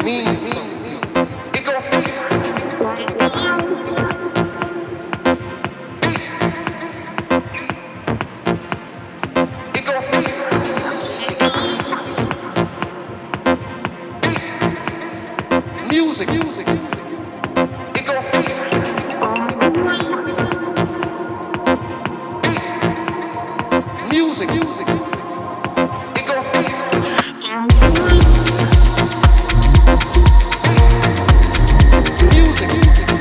means to you. It go music. It go music. It go music.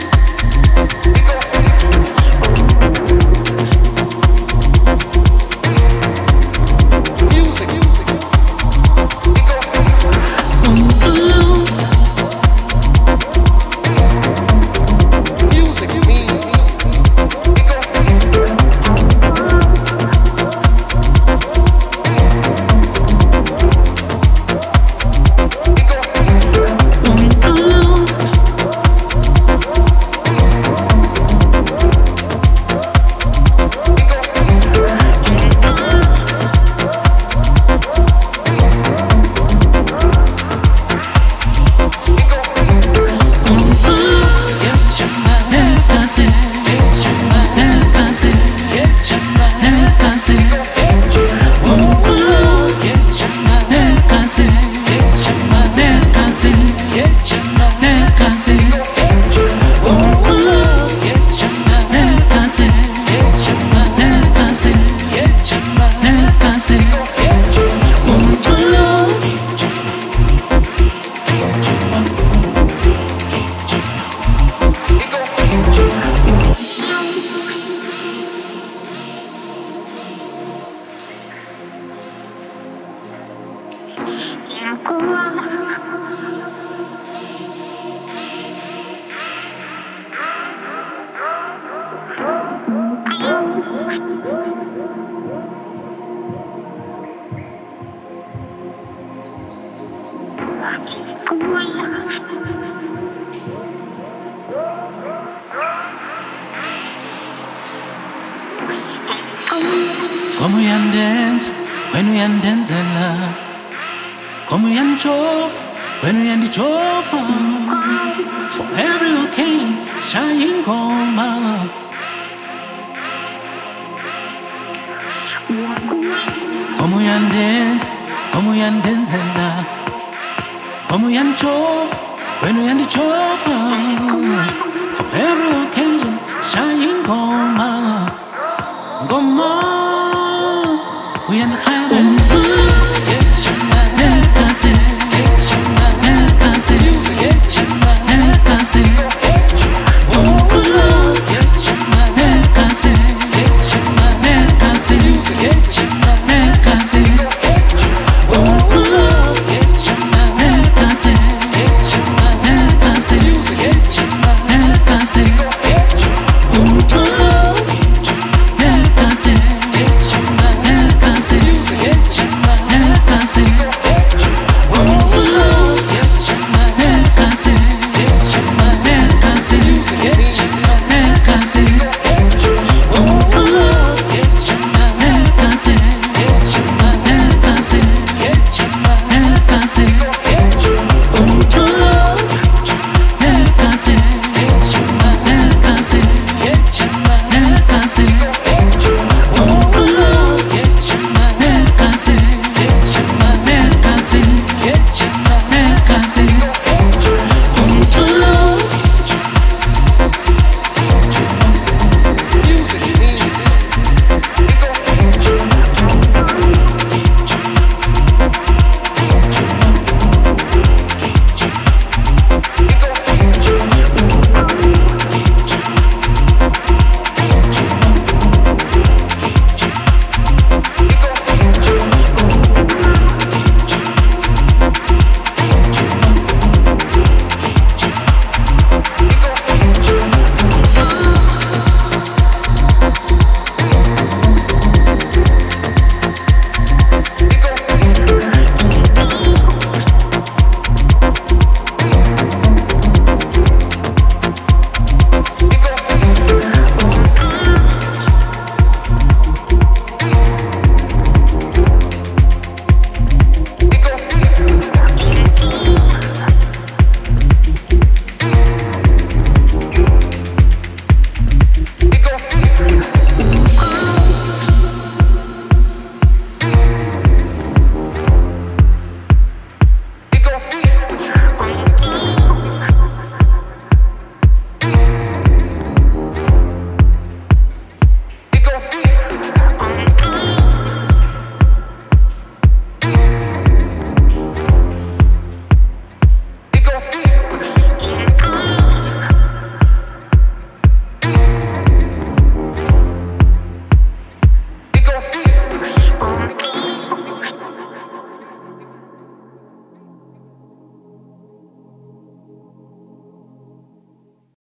Come we and dance when we and dance love. Come we and chove when we and the chove. For every occasion, shine goma. Come we and dance love. Come we and chove when we and the chove. For every occasion, shine goma. Goma, we and the islands. Get your mind, get your mind, get your mind, get your mind, get your mind, get your mind, get your mind, get your mind, get your mind, get your mind, get your mind, get your mind, get your